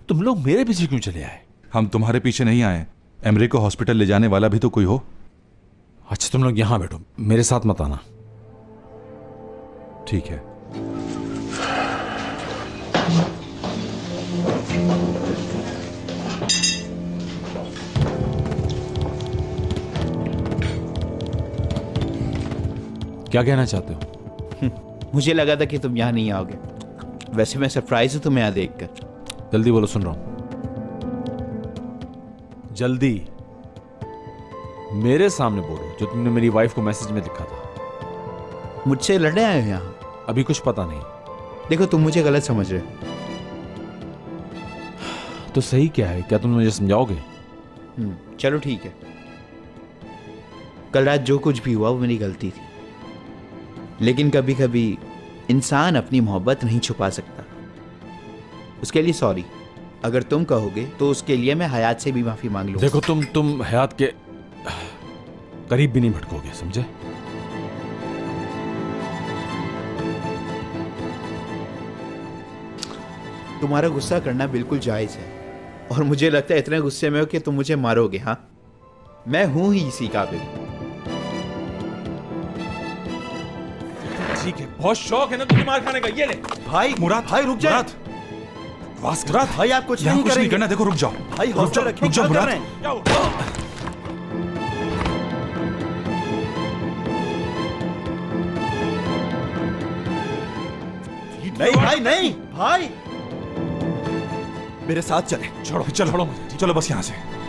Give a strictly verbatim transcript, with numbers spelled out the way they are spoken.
तुम लोग मेरे पीछे क्यों चले आए? हम तुम्हारे पीछे नहीं आए, एमरे को हॉस्पिटल ले जाने वाला भी तो कोई हो। अच्छा तुम लोग यहां बैठो, मेरे साथ मत आना। ठीक है। क्या कहना चाहते हो? मुझे लगा था कि तुम यहाँ नहीं आओगे। वैसे मैं सरप्राइज हूं तुम्हें यहाँ देखकर। जल्दी बोलो, सुन रहा हूं। जल्दी मेरे सामने बोलो जो तुमने मेरी वाइफ को मैसेज में लिखा था। मुझसे लड़ने आए हो यहाँ? अभी कुछ पता नहीं। देखो तुम मुझे गलत समझ रहे हो। तो सही क्या है? क्या तुम मुझे समझाओगे? हम्म चलो ठीक है। कल रात जो कुछ भी हुआ वो मेरी गलती थी, लेकिन कभी कभी इंसान अपनी मोहब्बत नहीं छुपा सकता। उसके लिए सॉरी। अगर तुम कहोगे तो उसके लिए मैं हयात से भी माफी मांग लूंगा। देखो तुम तुम हयात के करीब भी नहीं भटकोगे, समझे? तुम्हारा गुस्सा करना बिल्कुल जायज है, और मुझे लगता है इतने गुस्से में हो कि तुम मुझे मारोगे। हाँ, मैं हूं ही इसी काबिल। ठीक है, बहुत शौक है ना तुझे मार खाने का। ये ले भाई। मुराद, भाई रुक जाओ। मुराद, मुराद भाई आप कुछ नहीं करेंगे। करना। देखो रुक जाओ भाई, हौसला रखिए। रुक जाओ मुराद। नहीं भाई नहीं, भाई मेरे साथ चले। छोड़ो चलो, चलो बस यहाँ से।